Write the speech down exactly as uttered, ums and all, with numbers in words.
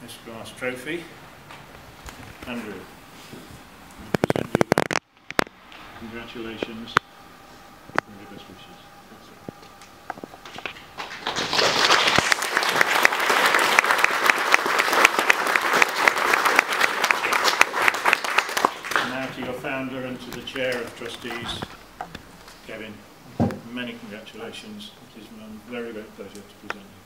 this brass trophy. Andrew, I present you that. Congratulations and your best wishes. That's it. And now to your founder and to the chair of trustees, Kevin, many congratulations. It is my very great pleasure to present you.